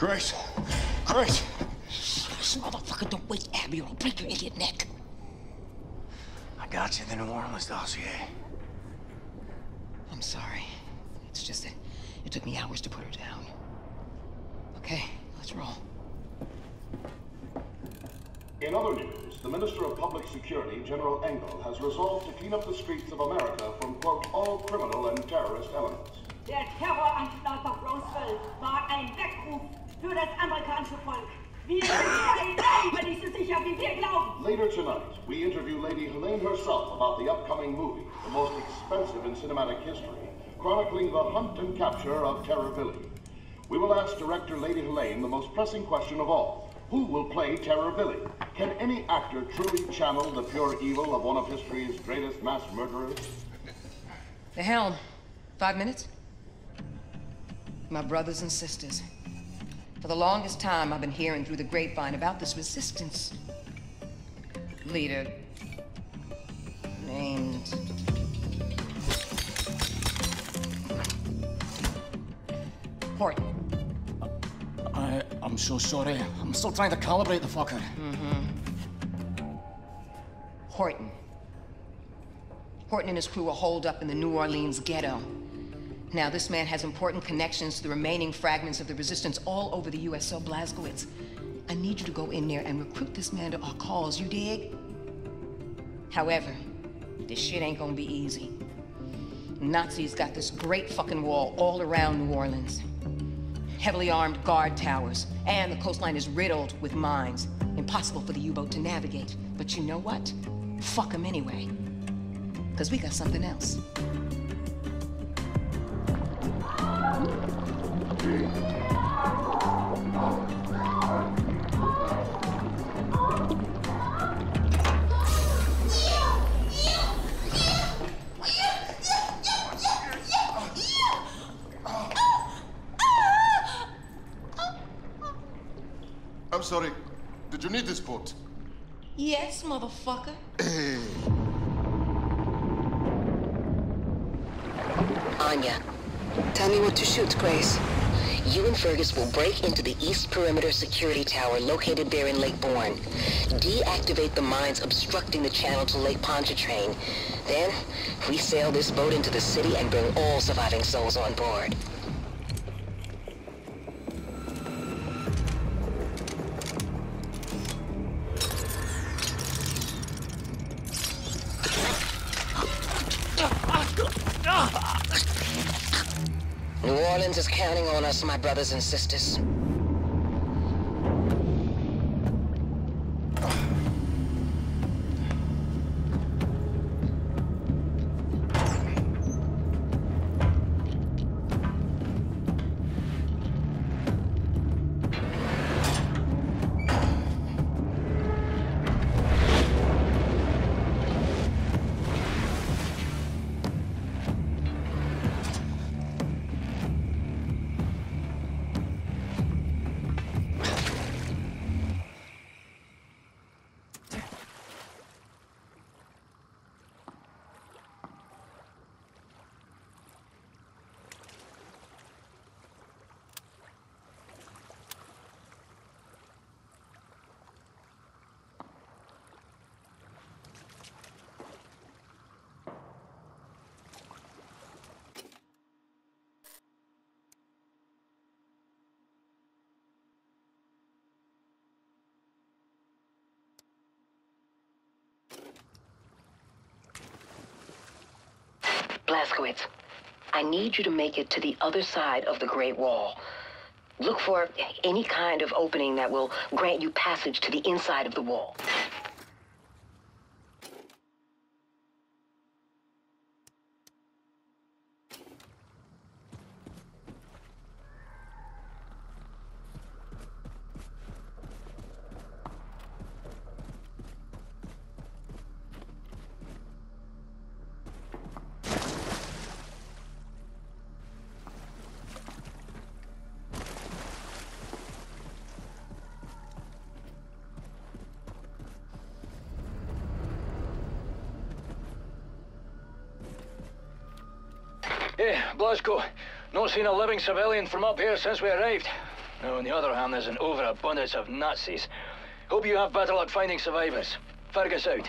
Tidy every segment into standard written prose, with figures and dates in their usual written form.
Grace! Grace! This motherfucker, don't wake Abby or I'll break your idiot neck. I got you the New Orleans dossier. I'm sorry. It's just that it took me hours to put her down. Okay, let's roll. In other news, the Minister of Public Security, General Engel, has resolved to clean up the streets of America from, quote, all criminal and terrorist elements. Der Terroranschlag auf Roswell war ein Weckruf für das amerikanische Volk. Wir sind nicht so sicher, wie wir glauben. Later tonight, we interview Lady Helene herself about the upcoming movie, the most expensive in cinematic history, chronicling the hunt and capture of Terror Billy. We will ask director Lady Helene the most pressing question of all. Who will play Terror Billy? Can any actor truly channel the pure evil of one of history's greatest mass murderers? The helm. 5 minutes? My brothers and sisters. For the longest time, I've been hearing through the grapevine about this resistance leader named Horton. I'm so sorry. I'm still trying to calibrate the fucker. Horton. Horton and his crew are holed up in the New Orleans ghetto. Now, this man has important connections to the remaining fragments of the resistance all over the U.S., so Blazkowicz, I need you to go in there and recruit this man to our cause, you dig? However, this shit ain't gonna be easy. Nazis got this great fucking wall all around New Orleans. Heavily armed guard towers, and the coastline is riddled with mines. Impossible for the U-boat to navigate. But you know what? Fuck them anyway. Because we got something else. I'm sorry. Did you need this boat? Yes, motherfucker. Anya, tell me what to shoot, Grace. You and Fergus will break into the East Perimeter Security Tower located there in Lake Bourne. Deactivate the mines obstructing the channel to Lake Pontchartrain. Then, we sail this boat into the city and bring all surviving souls on board. New Orleans is counting on us, my brothers and sisters. Blazkowicz, I need you to make it to the other side of the Great Wall. Look for any kind of opening that will grant you passage to the inside of the wall. Yeah, Blazko. Not seen a living civilian from up here since we arrived. Now, on the other hand, there's an overabundance of Nazis. Hope you have better luck finding survivors. Fergus out.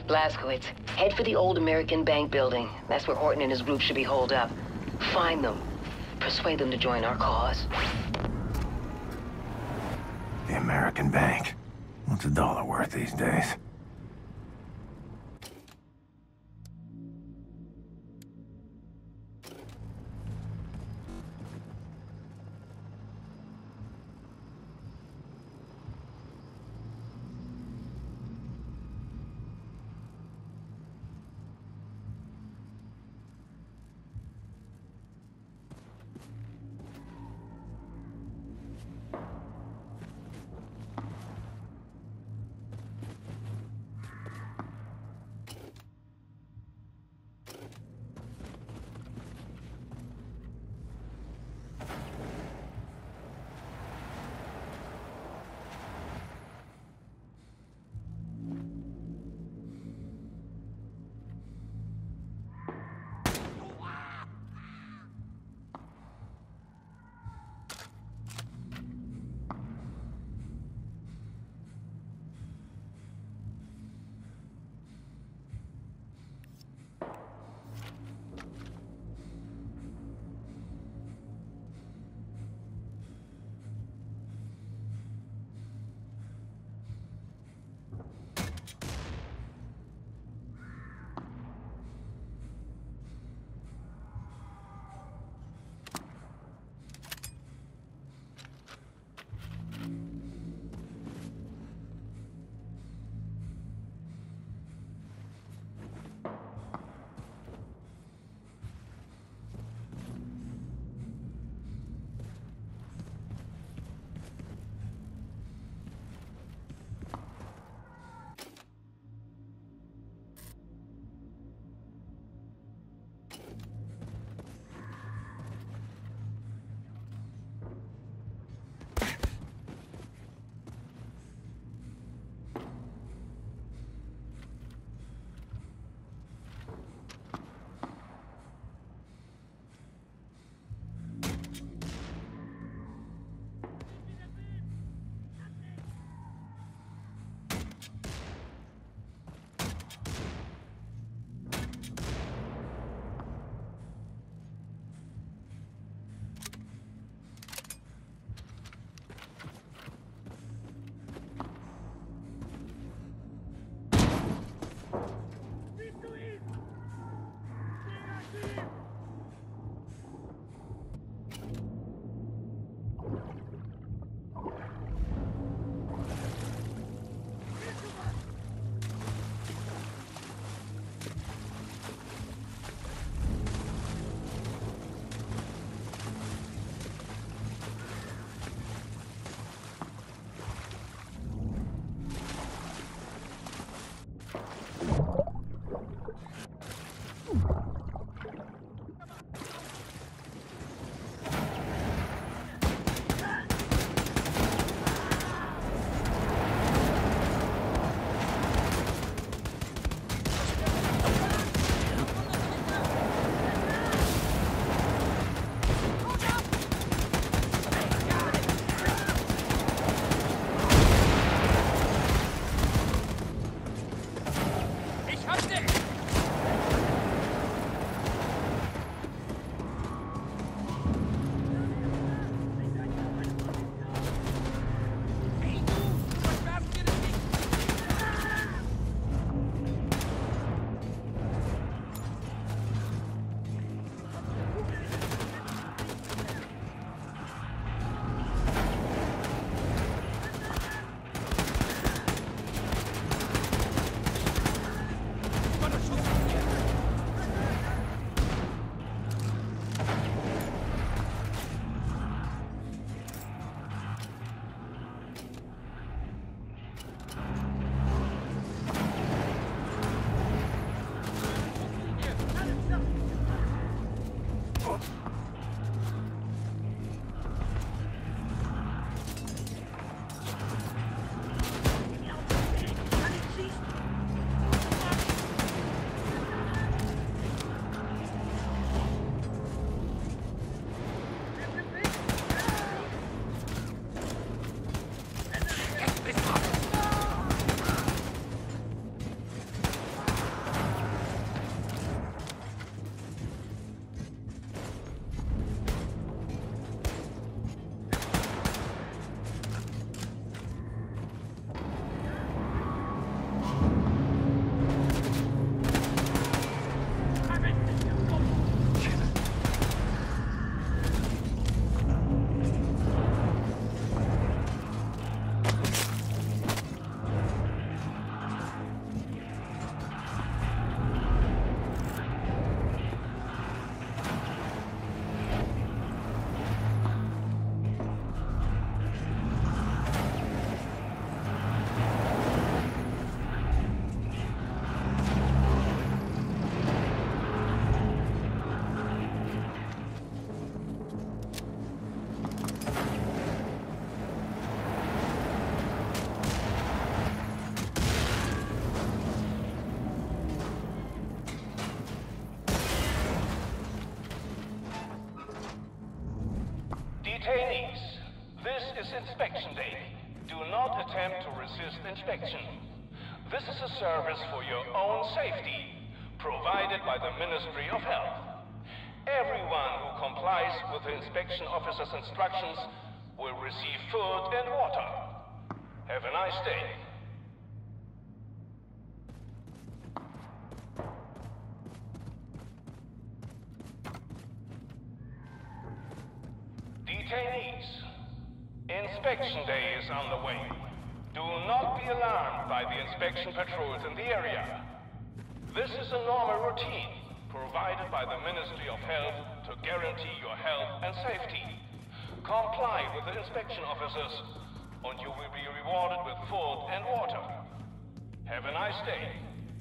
Blazkowicz, head for the old American Bank building. That's where Horton and his group should be holed up. Find them. Persuade them to join our cause. The American Bank. What's a dollar worth these days? This is inspection day. Do not attempt to resist inspection. This is a service for your own safety, provided by the Ministry of Health. Everyone who complies with the inspection officer's instructions will receive food and water. Have a nice day. Detainees, inspection day is on the way. Do not be alarmed by the inspection patrols in the area. This is a normal routine provided by the Ministry of Health to guarantee your health and safety. Comply with the inspection officers, and you will be rewarded with food and water. Have a nice day.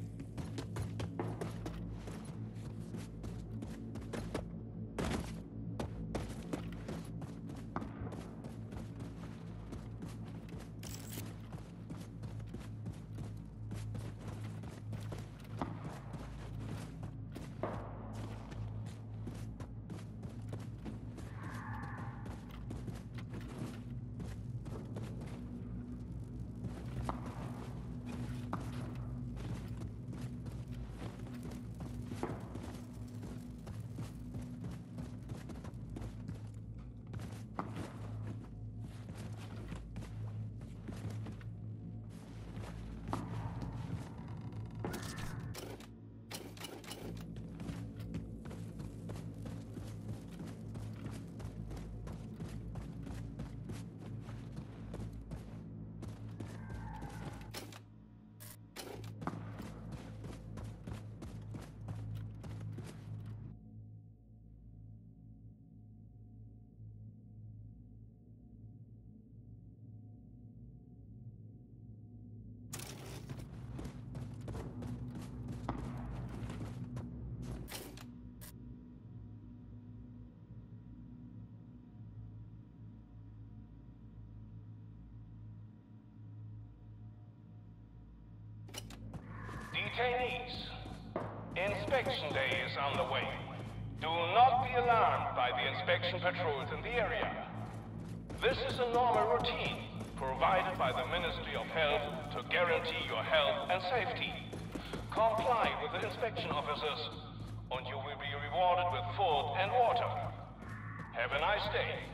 Detainees, inspection day is on the way. Do not be alarmed by the inspection patrols in the area. This is a normal routine provided by the Ministry of Health to guarantee your health and safety. Comply with the inspection officers, and you will be rewarded with food and water. Have a nice day.